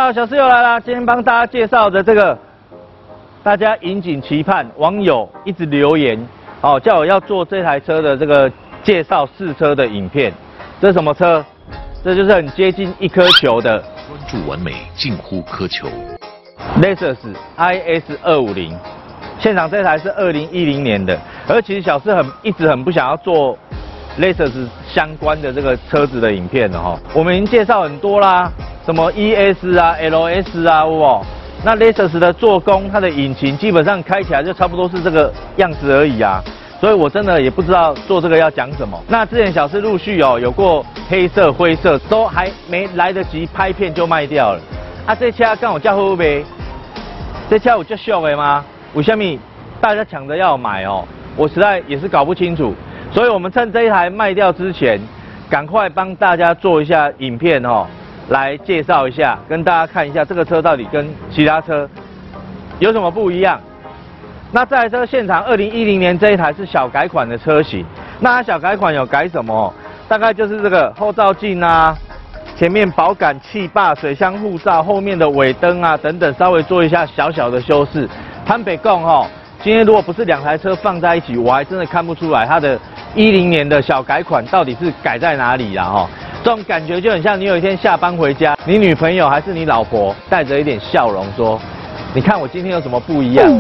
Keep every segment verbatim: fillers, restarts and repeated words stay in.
好，小室友来了，今天帮大家介绍的这个，大家引颈期盼，网友一直留言，哦，叫我要做这台车的这个介绍试车的影片。这是什么车？这就是很接近一颗球的， 专注完美，近乎苛求。 Lexus I S 二五零，现场这台是二零一零年的，而其实小四很一直很不想要做 Lexus 相关的这个车子的影片的哈。我们已经介绍很多啦，什么 E S 啊、L S 啊，哇，那 Lexus 的做工，它的引擎基本上开起来就差不多是这个样子而已啊。所以我真的也不知道做这个要讲什么。那之前小四陆续哦有过黑色、灰色，都还没来得及拍片就卖掉了。啊，这车刚好叫好呗。这车有这秀的吗？为什么大家抢着要买哦？我实在也是搞不清楚。所以我们趁这一台卖掉之前，赶快帮大家做一下影片哦，来介绍一下，跟大家看一下这个车到底跟其他车有什么不一样。那这台车现场二零一零年这一台是小改款的车型，那它小改款有改什么？大概就是这个后照镜啊。前面保杆、气坝、水箱护罩，后面的尾灯啊等等，稍微做一下小小的修饰。坦白讲哈，今天如果不是两台车放在一起，我还真的看不出来它的一零年的小改款到底是改在哪里啦哈。这种感觉就很像你有一天下班回家，你女朋友还是你老婆带着一点笑容说：“你看我今天有什么不一样？”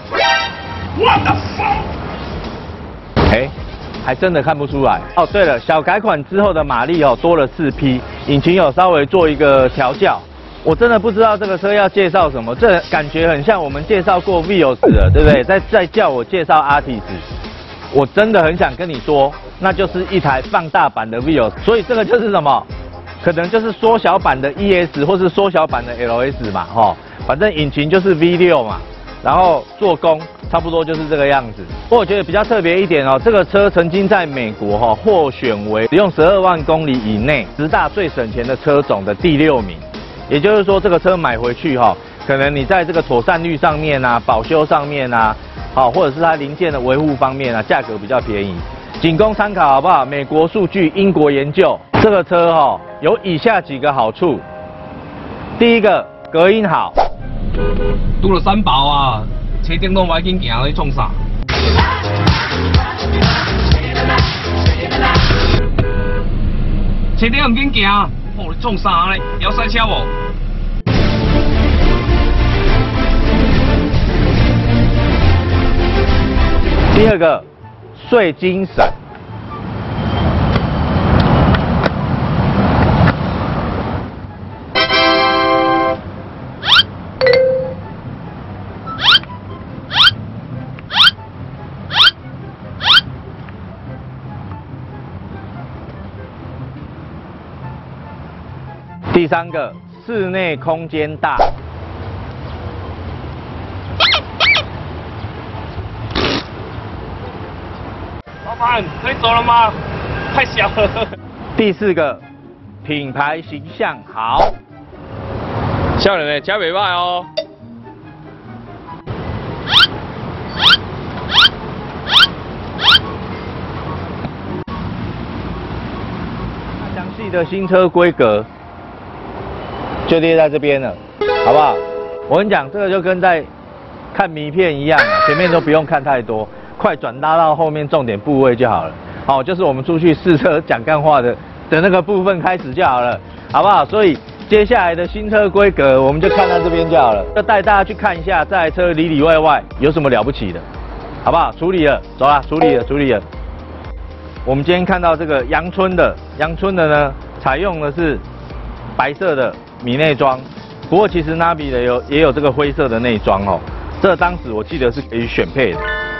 What the fuck？ 哎。还真的看不出来哦。对了，小改款之后的马力哦多了四匹，引擎有稍微做一个调教。我真的不知道这个车要介绍什么，这感觉很像我们介绍过 Vios 了，对不对？再再叫我介绍 Altis， 我真的很想跟你说，那就是一台放大版的 Vios， 所以这个就是什么？可能就是缩小版的 E S 或是缩小版的 L S 嘛，哈、哦，反正引擎就是 V 六嘛。然后做工差不多就是这个样子。不过我觉得比较特别一点哦，这个车曾经在美国哈、哦、获选为使用十二万公里以内十大最省钱的车种的第六名。也就是说，这个车买回去哈、哦，可能你在这个妥善率上面啊、保修上面啊，好、哦、或者是它零件的维护方面啊，价格比较便宜。仅供参考好不好？美国数据，英国研究，这个车哈、哦、有以下几个好处。第一个，隔音好。 拄了三包啊，车顶拢歹紧行，你创啥？车顶唔紧行，哦，你创啥咧？要塞车无？ 第二个，税金省。第三个，室内空间大。 老板，可以走了吗？太小了。 第四个，品牌形象好。 少年的车袂歹哦。 详细的新车规格。就列在这边了，好不好？我跟你讲，这个就跟在看迷片一样，前面都不用看太多，快转拉到后面重点部位就好了。好，就是我们出去试车讲干话的的那个部分开始就好了，好不好？所以接下来的新车规格，我们就看到这边就好了，就带大家去看一下这台车里里外外有什么了不起的，好不好？处理了，走啦，处理了，处理了。我们今天看到这个阳春的，阳春的呢，采用的是白色的米内装，不过其实 Navi 的有也有这个灰色的内装哦，这当时我记得是可以选配的。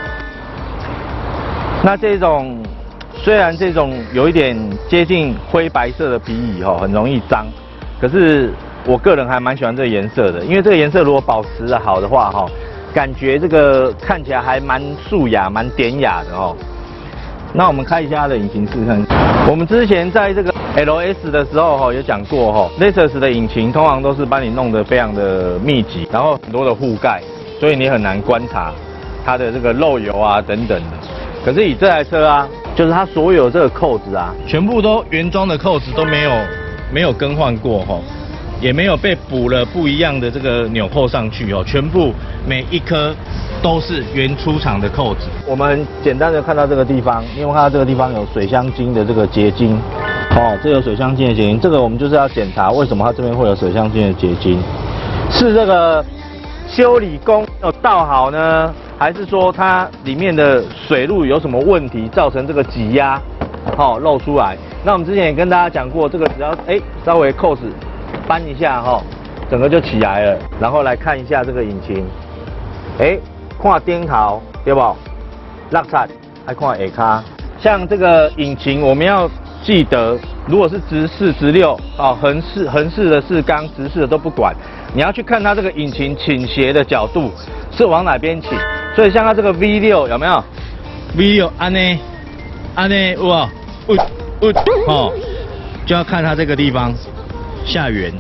那这种虽然这种有一点接近灰白色的皮椅哦，很容易脏，可是我个人还蛮喜欢这个颜色的，因为这个颜色如果保持的好的话哈、哦，感觉这个看起来还蛮素雅、蛮典雅的哦。那我们开一下它的引擎试看。我们之前在这个 L S 的时候哈，有讲过哈 ，Lexus 的引擎通常都是把你弄得非常的密集，然后很多的护盖，所以你很难观察它的这个漏油啊等等的。可是以这台车啊，就是它所有这个扣子啊，全部都原装的扣子都没有没有更换过哈。 也没有被补了不一样的这个纽扣上去哦，全部每一颗都是原出厂的扣子。我们简单的看到这个地方，你有没有看到这个地方有水箱精的这个结晶？哦，这有水箱精的结晶，这个我们就是要检查为什么它这边会有水箱精的结晶，是这个修理工有倒好呢，还是说它里面的水路有什么问题造成这个挤压，哦漏出来？那我们之前也跟大家讲过，这个只要哎稍微扣子扳一下哈、哦，整个就起来了。然后来看一下这个引擎，哎，看顶头对不？落擦还看下卡，像这个引擎我们要记得，如果是直四、直六哦，横式、横式的四缸，直式的都不管，你要去看它这个引擎倾斜的角度是往哪边倾。所以像它这个 V 六有没有 ？V 六安呢？安呢哇，呜呜哦，就要看它这个地方下缘，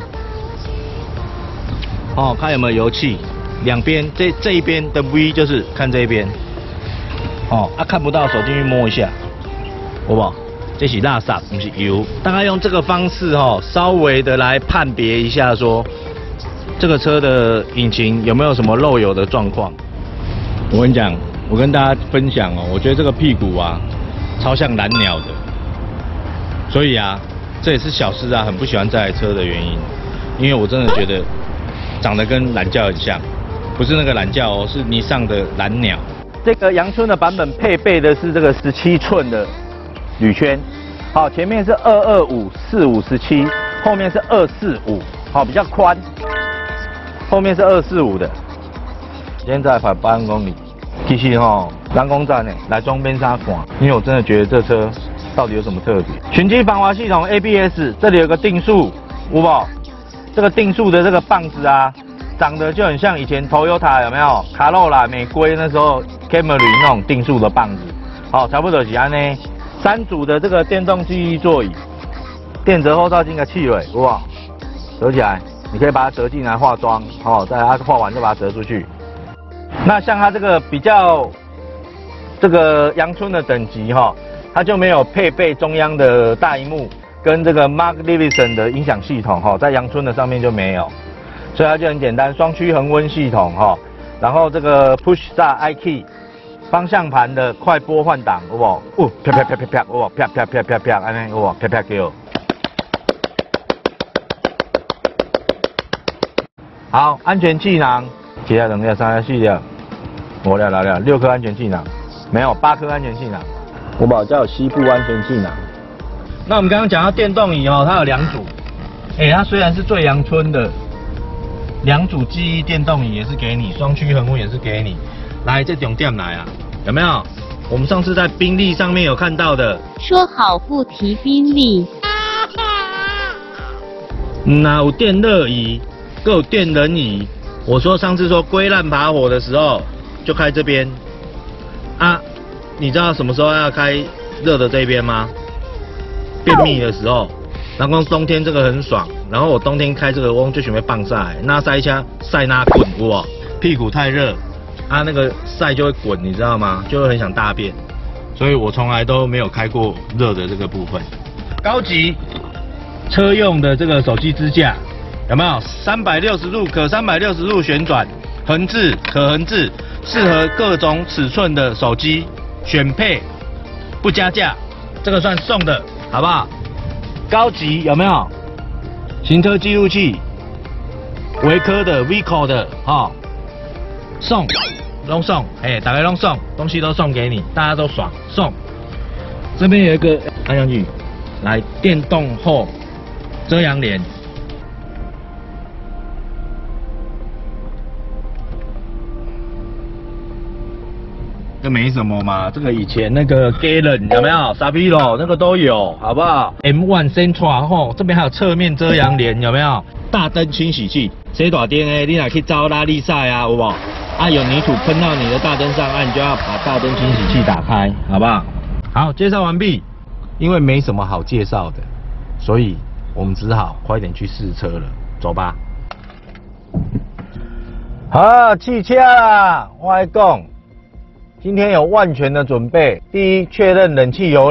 哦，看有没有油气。两边这这一边的 V 就是看这一边，哦啊看不到手进去摸一下，好不好？这是垃圾，不是油。大概用这个方式哦，稍微的来判别一下说，这个车的引擎有没有什么漏油的状况。我跟你讲，我跟大家分享哦，我觉得这个屁股啊，超像蓝鸟的，所以啊，这也是小师啊很不喜欢这台车的原因，因为我真的觉得长得跟蓝教很像，不是那个蓝教哦，是尼桑的蓝鸟。这个阳春的版本配备的是这个十七寸的铝圈，好，前面是二二五四五十七，后面是二四五，好，比较宽，后面是二四五的。现在跑八万公里，其实哈，人工站呢来装边沙看，因为我真的觉得这车到底有什么特别。循迹防滑系统 A B S， 这里有个定速，有无？这个定速的这个棒子啊，长得就很像以前 Toyota 有没有？卡罗拉、美规那时候 Camry 那种定速的棒子，好，差不多是安呢。三组的这个电动记忆座椅，电折后照镜的气尾，哇，折起来，你可以把它折进来化妆，哦，再它化完就把它折出去。那像它这个比较这个阳春的等级哈、哦，它就没有配备中央的大萤幕跟这个 Mark Levinson 的音响系统哈、哦，在阳春的上面就没有，所以它就很简单，双区恒温系统哈、哦，然后这个 Push Start I Key。方向盘的快拨换挡，有无？哦，啪啪啪啪啪，有无？啪啪啪啪啪，安尼有无？啪啪叫。好，安全气囊，几条、两条、三条、四条，五条、六条，六颗安全气囊，没有八颗安全气囊。我保叫有西部安全气囊。那我们刚刚讲到电动椅哦，它有两组，哎、欸，它虽然是最阳春的，两组记忆电动椅也是给你，双区恒温也是给你。来，这重点来啊，有没有？我们上次在宾利上面有看到的。 说好不提宾利。 那有电热椅，更有电冷椅。我说上次说龟烂爬火的时候，就开这边。啊，你知道什么时候要开热的这边吗？便秘的时候。然后冬天这个很爽，然后我冬天开这个我就准备棒晒，那晒一下晒那滚哇，屁股太热。它、啊、那个晒就会滚，你知道吗？就会很想大便，所以我从来都没有开过热的这个部分。高级车用的这个手机支架，有没有？三百六十度可三百六十度旋转，横置可横置，适合各种尺寸的手机，选配不加价，这个算送的，好不好？高级有没有？行车记录器，维科的、Vico 的，哈、哦，送。都送，哎、欸，大家都送，东西都送给你，大家都爽，送。这边有一个按上去，来电动后遮阳帘，这没什么嘛，这个以前那个 Galen 有没有 Savilo 那个都有，好不好 ？M 一 Sentra 吼，这边还有侧面遮阳帘，有没有？大灯清洗器，洗大灯诶，你若去招拉力赛啊，有无？啊，有泥土喷到你的大灯上，啊，你就要把大灯清洗器打开，好不好？好，介绍完毕。因为没什么好介绍的，所以我们只好快点去试车了，走吧。好，汽车啦，我来讲，今天有万全的准备。第一，确认冷气有冷，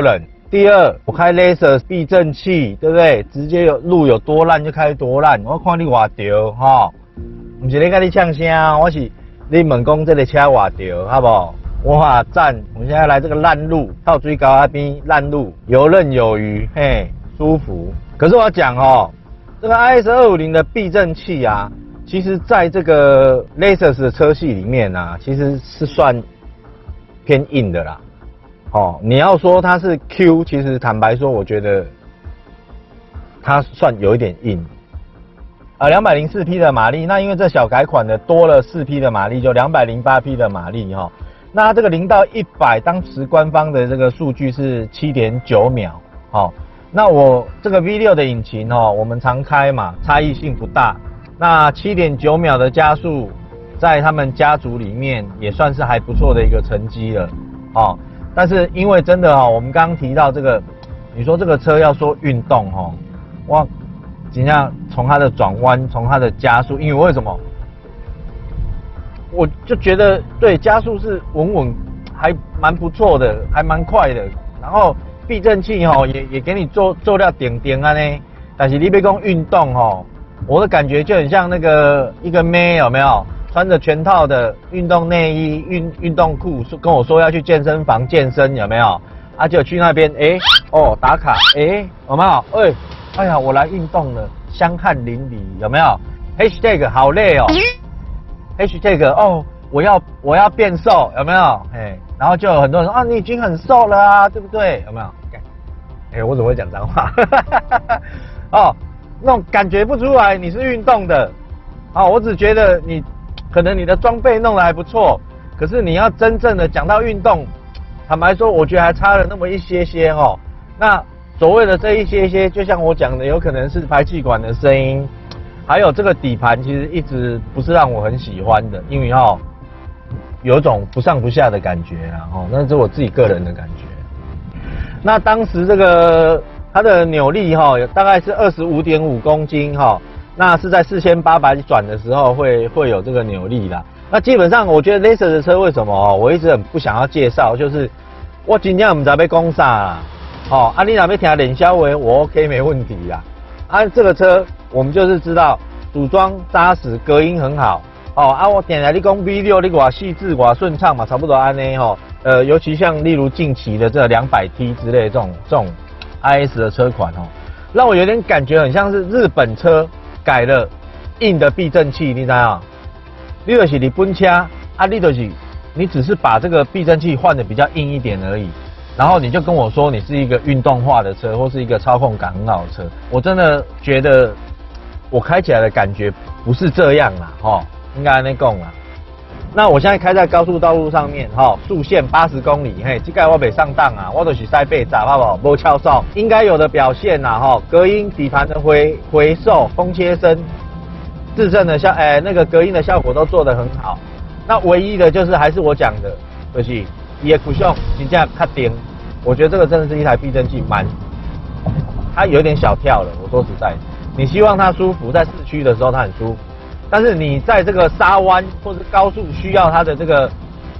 第二，我开 Laser 避震器，对不对？直接有路有多烂就开多烂。我看你偌潮吼，不是咧跟你呛声，我是你问讲这个车偌潮，好不好？哇赞！我们现在来这个烂路，到最高那边烂路，游刃有余，嘿，舒服。可是我要讲哦，这个 I S 二五零的避震器啊，其实在这个 Lexus 的车系里面啊，其实是算偏硬的啦。哦，你要说它是 Q， 其实坦白说，我觉得它算有一点硬。啊，两百零四匹的马力，那因为这小改款的多了四匹的马力，就两百零八匹的马力哈、哦。那这个零到一百，当时官方的这个数据是 七点九秒，好、哦，那我这个 V 六 的引擎哦，我们常开嘛，差异性不大。那 七点九秒的加速，在他们家族里面也算是还不错的一个成绩了，哦。但是因为真的哦，我们刚刚提到这个，你说这个车要说运动哦，哇，怎样从它的转弯，从它的加速，因为为什么？我就觉得对加速是稳稳，还蛮不错的，还蛮快的。然后避震器吼也也给你做做料点点啊呢。但是你别讲运动吼，我的感觉就很像那个一个妹有没有穿着全套的运动内衣、运运动裤，跟我说要去健身房健身有没有？啊就去那边哎、欸、哦打卡哎、欸、有没有？哎、欸、哎呀我来运动了，香汗淋漓有没有 ？Hashtag 好累哦。Hashtag 哦，我要我要变瘦，有没有？哎，然后就有很多人说啊，你已经很瘦了啊，对不对？有没有？哎，我怎么会讲脏话？哦，那种感觉不出来你是运动的，哦，我只觉得你可能你的装备弄得还不错，可是你要真正的讲到运动，坦白说，我觉得还差了那么一些些哦。那所谓的这一些些，就像我讲的，有可能是排气管的声音。还有这个底盘其实一直不是让我很喜欢的，因为哦有一种不上不下的感觉啊，哦，那是我自己个人的感觉。那当时这个它的扭力哈、哦，大概是二十五点五公斤哈、哦，那是在四千八百转的时候会会有这个扭力啦。那基本上我觉得 Lexus 的车为什么哦，我一直很不想要介绍，就是我今天不知道要讲啥啦，哦，啊你若要听冷笑话，我 OK 没问题啦。啊这个车。我们就是知道组装扎实，隔音很好哦。啊，我点来你讲 V 六，你偌细致偌顺畅嘛，差不多安尼吼。呃，尤其像例如近期的这两百 T 之类的这种这种 I S 的车款哦，让我有点感觉很像是日本车改了硬的避震器，你知道？你就是你本车啊，你就是你只是把这个避震器换的比较硬一点而已。然后你就跟我说你是一个运动化的车，或是一个操控感很好的车，我真的觉得。我开起来的感觉不是这样啦，吼，应该安尼讲啦。那我现在开在高速道路上面，吼，速限八十公里，嘿，这个我袂上当啊，我就是塞八闸，好不好？无翘哨，应该有的表现啦，吼，隔音、底盘的回回收、风切声、自震的效，哎、欸，那个隔音的效果都做得很好。那唯一的就是还是我讲的，就是伊的苦胸真正较顶，我觉得这个真的是一台避震器蛮，它有点小跳了，我说实在的。你希望它舒服，在市区的时候它很舒服，但是你在这个沙湾或是高速需要它的这个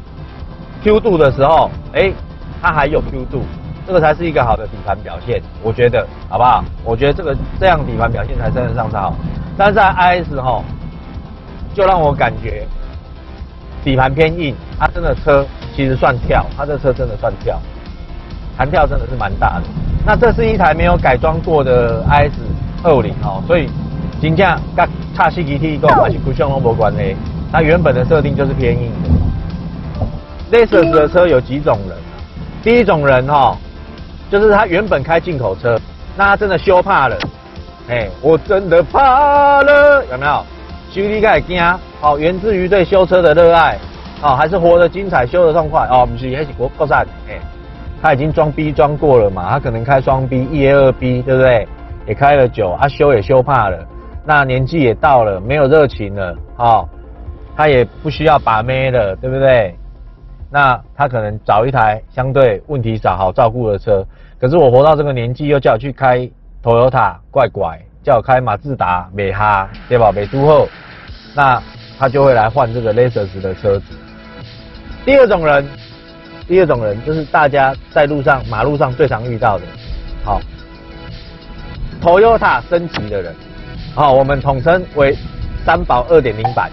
Q 度的时候，哎、欸，它还有 Q 度，这个才是一个好的底盘表现，我觉得，好不好？我觉得这个这样底盘表现才称得上是好。但是在 I S 吼，就让我感觉底盘偏硬，它真的车其实算跳，它这车真的算跳，弹跳真的是蛮大的。那这是一台没有改装过的 I S。二五零哦，所以真正跟差四支铁讲还是不相都无关系，它原本的设定就是偏硬的。Lexus 的车有几种人，第一种人哈、哦，就是他原本开进口车，那他真的修怕了，哎、欸，我真的怕了，有没有？修理该惊，哦，源自于对修车的热爱，哦，还是活得精彩，修得痛快，哦，不是，还是国国产，哎，他已经装 B 装过了嘛，他可能开双 B， 一 A 二 B， 对不对？也开了久，啊修也修怕了，那年纪也到了，没有热情了，哦，他也不需要把妹了，对不对？那他可能找一台相对问题少、好照顾的车。可是我活到这个年纪，又叫我去开 Toyota， 怪怪，叫我开马自达，美哈，对吧？美都后，那他就会来换这个 Lexus 的车子。第二种人， 第二种人就是大家在路上、马路上最常遇到的，好 ，Toyota 升级的人，好，我们统称为三宝 二点零 版，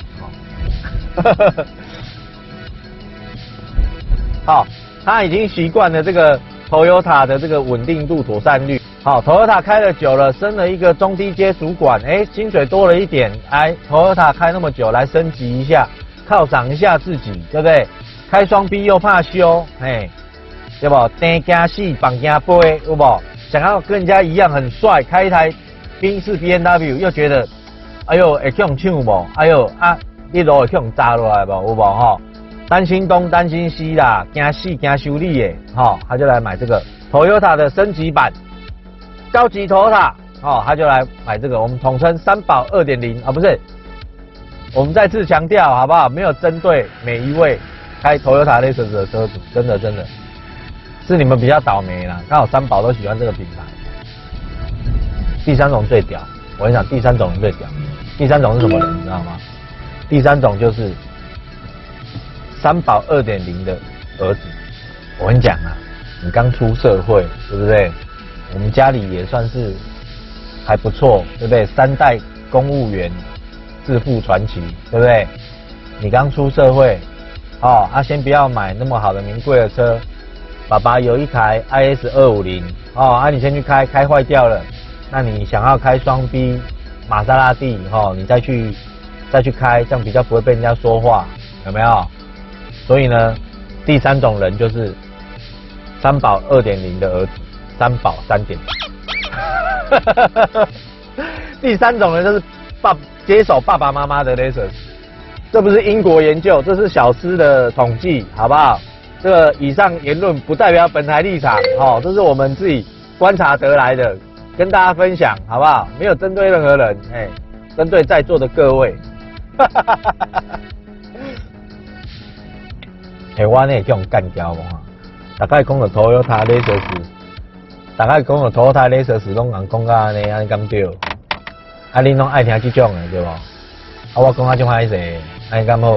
好，好，他已经习惯了这个 Toyota 的这个稳定度、妥善率。好 ，Toyota 开了久了，升了一个中低阶主管，哎，薪水多了一点，哎 ，Toyota 开那么久，来升级一下，犒赏一下自己，对不对？开双 B 又怕修，哎，对不？单加细，绑加背，有不？想要跟人家一样很帅，开一台宾士 B M W， 又觉得，哎呦，会去用抢不？哎呦啊，你路会去用砸落来不？有不哈？担心东担心西啦，惊死惊修理的，哈，他就来买这个 Toyota 的升级版。高级 Toyota 哦，他就来买这个，我们统称三宝 二点零 啊，不是，我们再次强调好不好？没有针对每一位开 Toyota Lexus 的车主，真的真的是你们比较倒霉啦，刚好三宝都喜欢这个品牌。第三种最屌，我跟你讲，第三种人最屌，第三种是什么人，你知道吗？第三种就是三宝 二点零 的儿子。我跟你讲啊，你刚出社会，对不对？我们家里也算是还不错，对不对？三代公务员，致富传奇，对不对？你刚出社会，哦，啊，先不要买那么好的名贵的车，爸爸有一台 I S 二五零，哦，啊，你先去开，开坏掉了，那你想要开双 B 玛莎拉蒂，哦，你再去再去开，这样比较不会被人家说话，有没有？所以呢，第三种人就是三宝 二点零 的儿子。三宝 三点零，第三种人就是爸接手爸爸妈妈的 Lexus， 这不是英国研究，这是小司的统计，好不好？这个以上言论不代表本台立场，哦，这是我们自己观察得来的，跟大家分享，好不好？没有针对任何人，哎，针对在座的各位。哎，我呢叫用干掉嘛，大概讲到 Toyota Lexus。大概讲到Toyota Lexus拢人讲甲安尼，安尼敢对？啊，恁拢爱听这种的对无？啊，我讲啊种歹势，安尼敢好？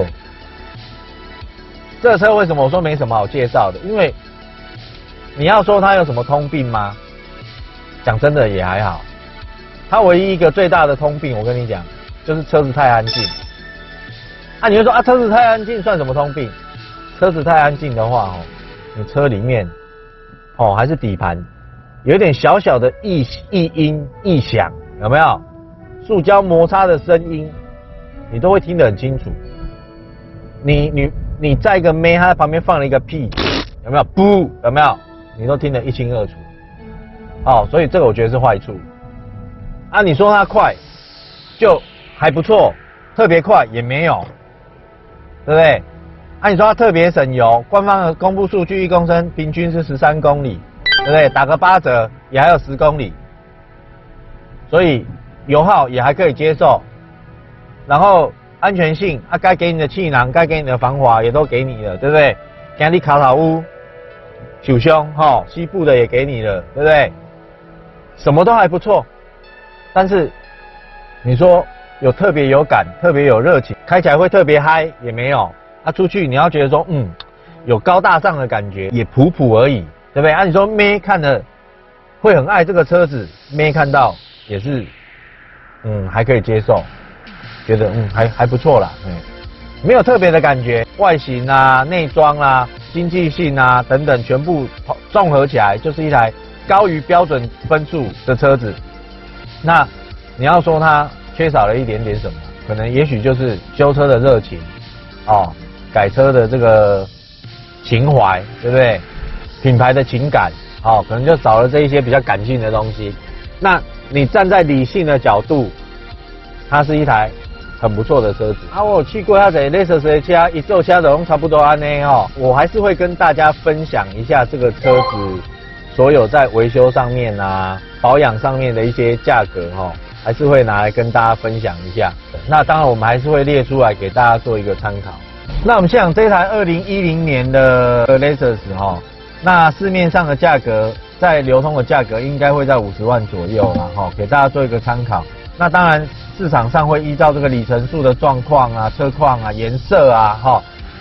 这车为什么我说没什么好介绍的？因为你要说它有什么通病吗？讲真的也还好。它唯一一个最大的通病，我跟你讲，就是车子太安静。啊，你会说啊，车子太安静算什么通病？车子太安静的话，哦，你车里面，哦，还是底盘。有一点小小的异异音异响，有没有？塑胶摩擦的声音，你都会听得很清楚。你你你在一个妹，她在旁边放了一个屁，有没有？不，有没有？你都听得一清二楚。哦，所以这个我觉得是坏处。啊，你说它快，就还不错，特别快也没有，对不对？啊，你说它特别省油，官方的公布数据，一公升平均是十三公里。对不对？打个八折也还有十公里，所以油耗也还可以接受。然后安全性，啊，该给你的气囊，该给你的防滑也都给你了，对不对？给你卡塔乌、九胸，哈，西部的也给你了，对不对？什么都还不错，但是你说有特别有感、特别有热情，开起来会特别嗨也没有。啊，出去你要觉得说，嗯，有高大上的感觉，也普普而已。对不对？啊，你说妹看了会很爱这个车子，妹看到也是，嗯，还可以接受，觉得嗯还还不错啦，嗯，没有特别的感觉，外形啊、内装啊、经济性啊等等，全部综合起来就是一台高于标准分数的车子。那你要说它缺少了一点点什么，可能也许就是修车的热情，哦，改车的这个情怀，对不对？品牌的情感，哦，可能就少了这一些比较感性的东西。那你站在理性的角度，它是一台很不错的车子。啊，我有去过它的 Lexus 的车，一坐车都差不多安呢哈。我还是会跟大家分享一下这个车子所有在维修上面啊、保养上面的一些价格哈，还是会拿来跟大家分享一下。那当然，我们还是会列出来给大家做一个参考。那我们现场这台二零一零年的 Lexus 哈。那市面上的价格，在流通的价格应该会在五十万左右啦，哈，给大家做一个参考。那当然，市场上会依照这个里程数的状况啊、车况啊、颜色啊，哈，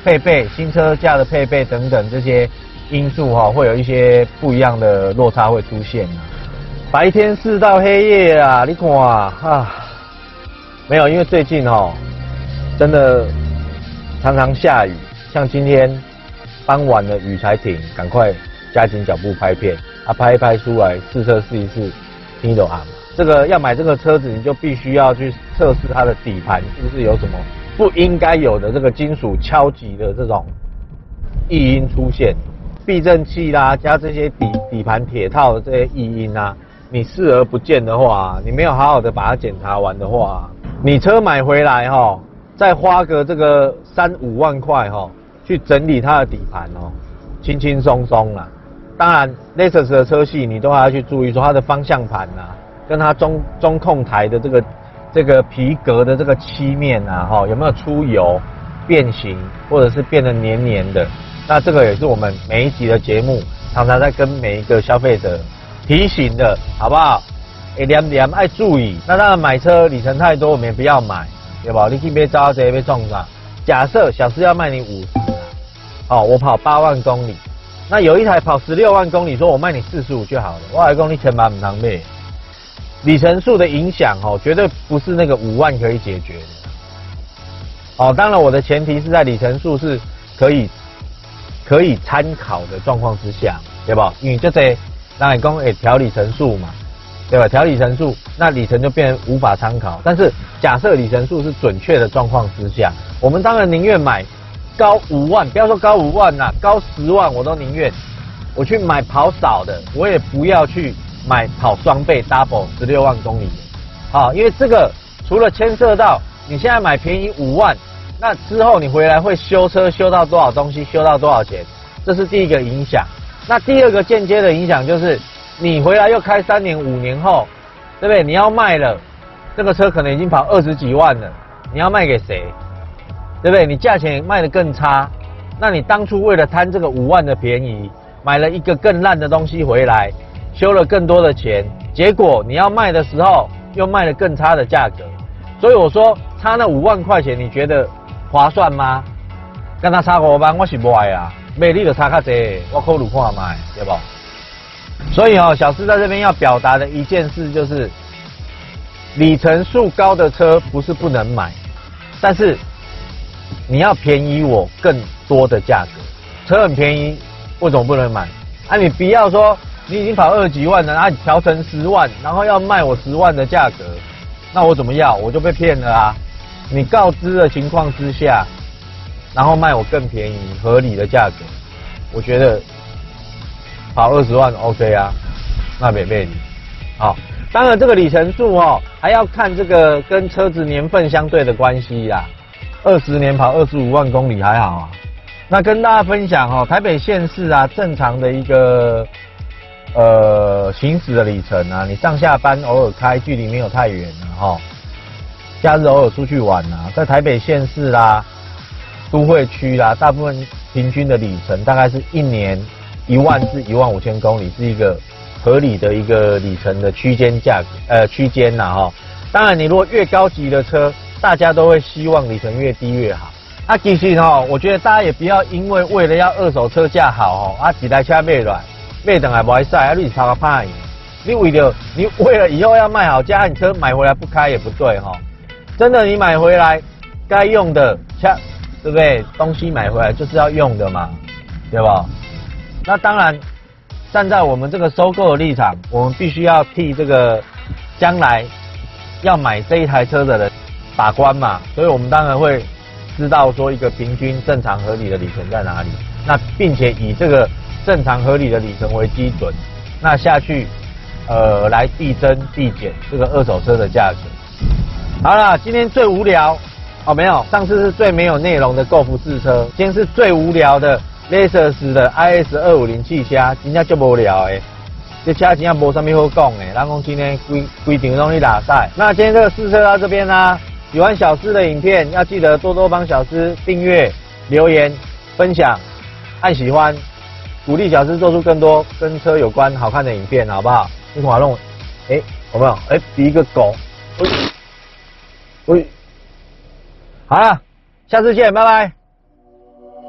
配备、新车价的配备等等这些因素哈、哦，会有一些不一样的落差会出现啊。白天是到黑夜啊，你看啊，啊没有，因为最近哦，真的常常下雨，像今天傍晚的雨才停，赶快加紧脚步拍片啊，拍一拍出来试车试一试，听都啊。这个要买这个车子，你就必须要去测试它的底盘是不是有什么不应该有的这个金属敲击的这种异音出现，避震器啦，加这些底底盘铁套的这些异音啊，你视而不见的话，你没有好好的把它检查完的话，你车买回来哈、哦，再花个这个三五万块哈、哦，去整理它的底盘哦，轻轻松松啦。当然 ，Lexus 的车系你都还要去注意说它的方向盘啊。跟它中中控台的这个这个皮革的这个漆面啊，哈，有没有出油、变形，或者是变得黏黏的？那这个也是我们每一集的节目常常在跟每一个消费者提醒的，好不好？哎，连连爱注意。那当然买车里程太多，我们也不要买，对吧？你去别招这别撞上。假设小时要卖你五十，哦，我跑八万公里，那有一台跑十六万公里，说我卖你四十五就好了，我还讲你千万唔通买。里程数的影响哦，绝对不是那个五万可以解决的。哦，当然我的前提是在里程数是可以可以参考的状况之下，对吧？因为这些当然讲诶调里程数嘛，对吧？调里程数，那里程就变成无法参考。但是假设里程数是准确的状况之下，我们当然宁愿买高五万，不要说高五万啦，高十万我都宁愿我去买跑少的，我也不要去。买跑双倍 double 十六万公里，好，因为这个除了牵涉到你现在买便宜五万，那之后你回来会修车修到多少东西，修到多少钱，这是第一个影响。那第二个间接的影响就是你回来又开三年五年后，对不对？你要卖了，这个车可能已经跑二十几万了，你要卖给谁？对不对？你价钱卖得更差，那你当初为了贪这个五万的便宜，买了一个更烂的东西回来。修了更多的钱，结果你要卖的时候又卖了更差的价格，所以我说差那五万块钱，你觉得划算吗？跟他差五万，我是不爱啊，卖你就差较济，我考虑看卖，对不？所以哦，小施在这边要表达的一件事就是，里程数高的车不是不能买，但是你要便宜我更多的价格，车很便宜，为什么不能买？啊，你不要说。你已经跑二十几万了，然后你调成十万，然后要卖我十万的价格，那我怎么要？我就被骗了啊！你告知的情况之下，然后卖我更便宜、合理的价格，我觉得跑二十万 OK 啊，那没魅力。好，当然这个里程数哦，还要看这个跟车子年份相对的关系啦。二十年跑二十五万公里还好啊。那跟大家分享哦，台北县市啊，正常的一个。呃，行驶的里程啊，你上下班偶尔开，距离没有太远了哈。假日偶尔出去玩啊，在台北县市啦、都会区啦，大部分平均的里程大概是一年一万至一万五千公里，是一个合理的一个里程的区间价格，呃，区间呐哈。当然，你如果越高级的车，大家都会希望里程越低越好。啊，其实哈，我觉得大家也不要因为为了要二手车价好哦，啊，几台车卖来。卖等还不会晒，啊，你超个怕你为了你为了以后要卖好价，你车买回来不开也不对哈。真的，你买回来该用的，像对不对？东西买回来就是要用的嘛，对吧？那当然，站在我们这个收购的立场，我们必须要替这个将来要买这一台车的人把关嘛，所以我们当然会知道说一个平均正常合理的里程在哪里，那并且以这个。正常合理的里程为基准，那下去，呃，来递增递减这个二手车的价格。好了，今天最无聊哦，没有，上次是最没有内容的购福试车，今天是最无聊的 Lexus 的 I S 二五零汽车，真正就无聊诶，这车真正无什么好讲诶，咱讲今天规规定拢去打赛。那今天这个试车到这边啦，喜欢小施的影片，要记得多多帮小施订阅、留言、分享、按喜欢。鼓励小施做出更多跟车有关好看的影片，好不好？你看我弄，哎，有没有？哎，比一个狗，喂，喂，好了，下次见，拜拜。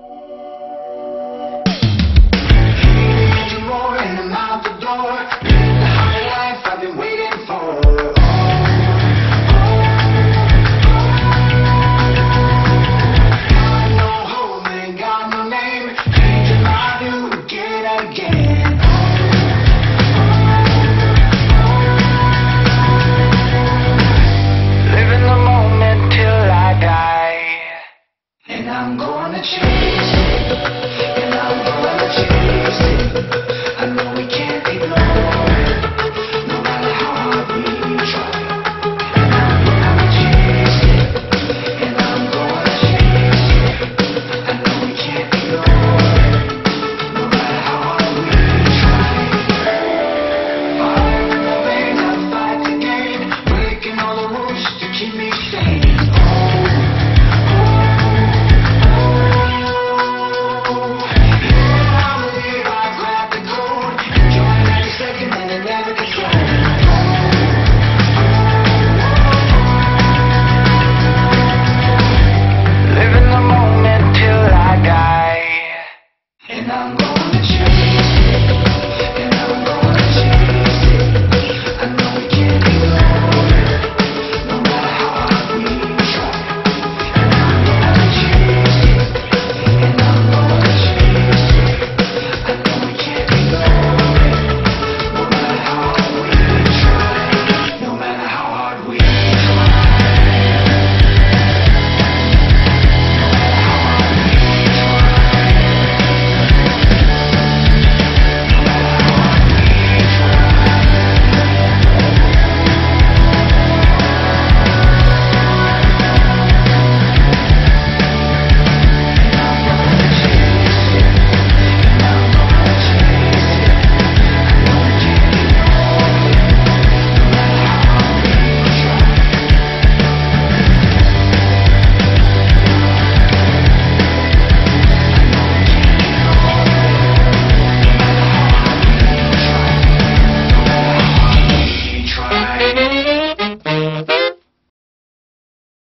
难过。